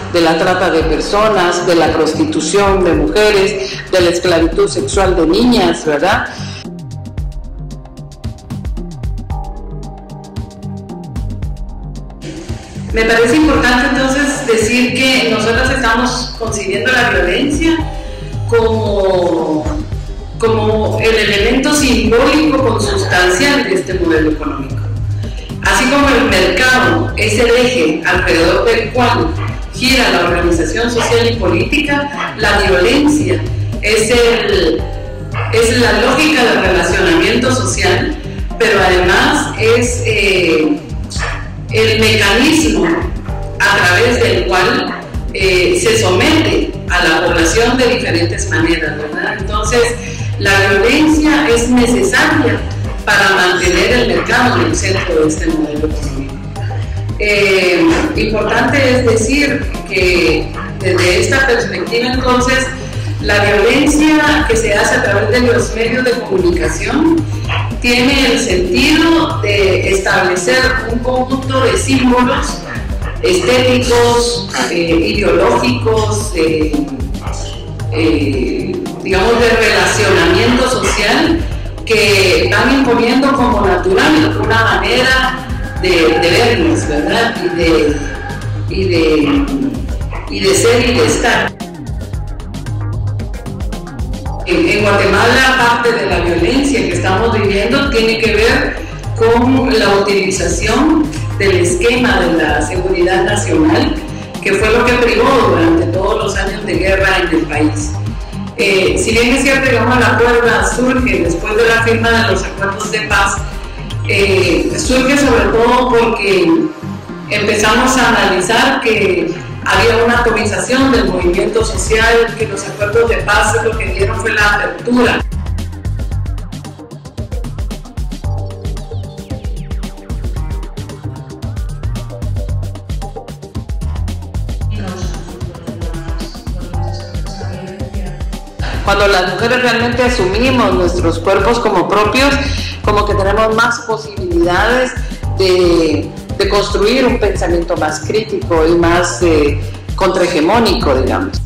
de la trata de personas, de la prostitución de mujeres, de la esclavitud sexual de niñas, ¿verdad? Me parece importante entonces decir que nosotros estamos concibiendo la violencia como el elemento simbólico consustancial de este modelo económico. Así como el mercado es el eje alrededor del cual gira la organización social y política, la violencia es la lógica del relacionamiento social, pero además es el mecanismo a través del cual se somete a la población de diferentes maneras, ¿verdad? Entonces, la violencia es necesaria para mantener el mercado en el centro de este modelo económico. Importante es decir que desde esta perspectiva, entonces, la violencia que se hace a través de los medios de comunicación tiene el sentido de establecer un conjunto de símbolos estéticos, ideológicos, digamos, de relacionamiento social que van imponiendo como natural una manera de vernos, ¿verdad? Y de ser y de estar. En Guatemala, parte de la violencia que estamos viviendo tiene que ver con la utilización del esquema de la seguridad nacional, que fue lo que privó durante todos los años de guerra en el país. Si bien es cierto, digamos, la cuerda surge después de la firma de los acuerdos de paz, surge sobre todo porque empezamos a analizar que había una atomización del movimiento social, que los acuerdos de paz lo que dieron fue la apertura. Cuando las mujeres realmente asumimos nuestros cuerpos como propios, como que tenemos más posibilidades de construir un pensamiento más crítico y más contrahegemónico, digamos.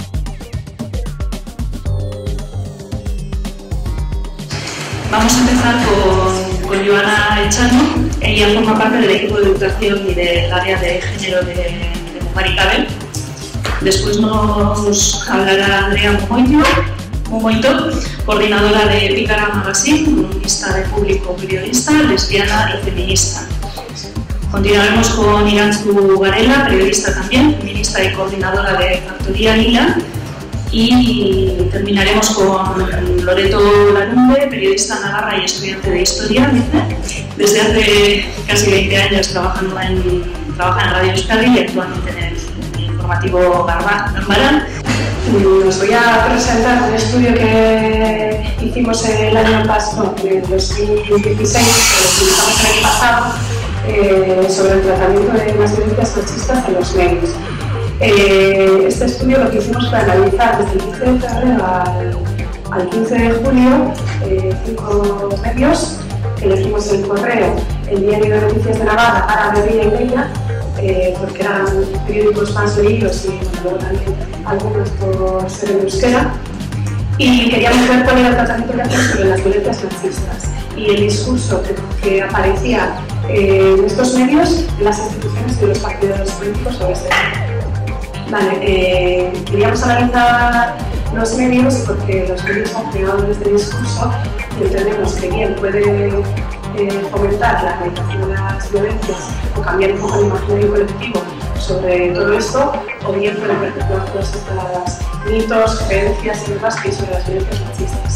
Vamos a empezar con Joana Echano. Ella forma parte del equipo de educación y del área de género de Mujer. Después nos hablará Andrea Momoito, coordinadora de Pícara Magazine, columnista de Público, periodista, lesbiana y feminista. Continuaremos con Irantzu Varela, periodista también, feminista y coordinadora de Factoría Lila. Y terminaremos con Loreto Larumbe, periodista navarra y estudiante de Historia, desde hace casi 20 años trabaja en Radio Euskadi y actualmente en el informativo Garbarán. Os voy a presentar un estudio que hicimos el año pasado, en el 2016, que lo publicamos el año pasado, sobre el tratamiento de las violencias machistas en los medios. Este estudio lo que hicimos fue analizar desde el 15 de febrero al 15 de julio 5 medios que elegimos el correo, el Diario de Noticias de Navarra, Árabe Día y Media, porque eran periódicos más leídos y luego también algunos por ser en euskera, y queríamos ver cuál era el tratamiento que hacían sobre las violencias machistas y el discurso que aparecía en estos medios, en las instituciones y en los partidos políticos sobre este tema. Vale, queríamos analizar los medios porque los medios son creadores de discurso y entendemos que bien puede fomentar la erradicación de las violencias o cambiar un poco el imaginario colectivo sobre todo esto, o bien puede perpetuar todas estas mitos, creencias y demás que hay sobre las violencias machistas.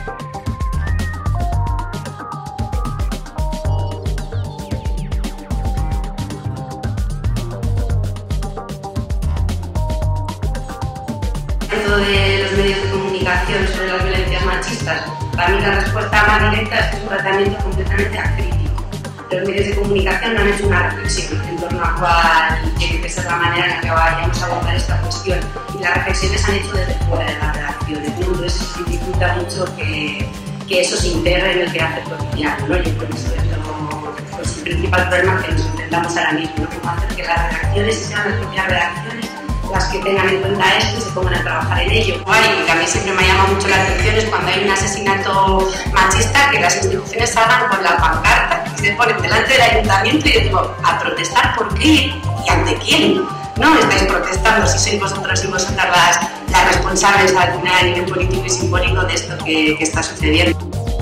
De los medios de comunicación sobre las violencias machistas, para mí la respuesta más directa es que es un tratamiento completamente acrítico. Los medios de comunicación no han hecho una reflexión en torno a cuál tiene que ser la manera en la que vayamos a abordar esta cuestión, y las reflexiones se han hecho desde fuera de las redacciones, ¿no? Entonces se dificulta mucho que eso se integre en el quehacer cotidiano, ¿no? Yo creo que eso es pues, el principal problema que nos enfrentamos ahora mismo, ¿no? Cómo hacer que las redacciones, y sean las propias redacciones, las que tengan en cuenta esto y se pongan a trabajar en ello. Y que a mí siempre me llama mucho la atención es cuando hay un asesinato machista, que las instituciones salgan con la pancarta y se ponen delante del ayuntamiento y yo digo, ¿a protestar por qué? ¿Y ante quién? No estáis protestando si sois vosotros y vosotras las responsables al final a nivel político y simbólico de esto que está sucediendo.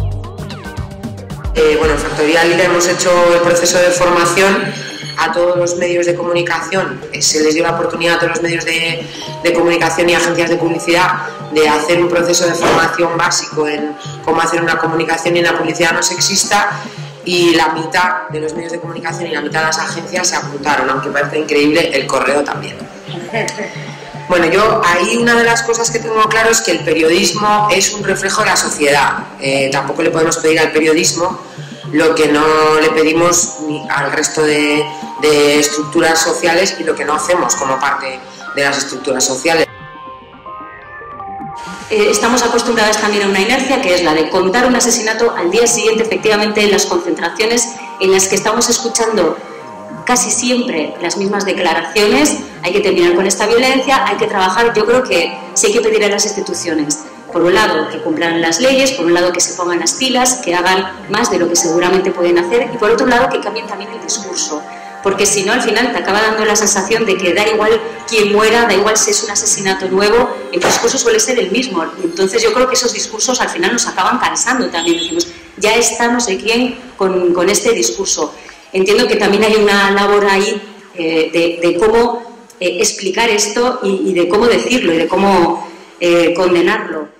Bueno, en Factoría Lira hemos hecho el proceso de formación a todos los medios de comunicación. Se les dio la oportunidad a todos los medios de comunicación y agencias de publicidad de hacer un proceso de formación básico en cómo hacer una comunicación y una publicidad no sexista, y la mitad de los medios de comunicación y la mitad de las agencias se apuntaron, aunque parece increíble, el correo también. Bueno, yo ahí una de las cosas que tengo claro es que el periodismo es un reflejo de la sociedad. Tampoco le podemos pedir al periodismo lo que no le pedimos al resto de estructuras sociales y lo que no hacemos como parte de las estructuras sociales. Estamos acostumbradas también a una inercia que es la de contar un asesinato al día siguiente, efectivamente, en las concentraciones en las que estamos escuchando casi siempre las mismas declaraciones. Hay que terminar con esta violencia, hay que trabajar. Yo creo que sí hay que pedir a las instituciones, por un lado, que cumplan las leyes, por un lado, que se pongan las pilas, que hagan más de lo que seguramente pueden hacer, y por otro lado, que cambien también el discurso. Porque si no, al final te acaba dando la sensación de que da igual quién muera, da igual si es un asesinato nuevo, el discurso suele ser el mismo. Entonces yo creo que esos discursos al final nos acaban cansando también. Decimos, ya está no sé quién con este discurso. Entiendo que también hay una labor ahí de cómo explicar esto y de cómo decirlo y de cómo condenarlo.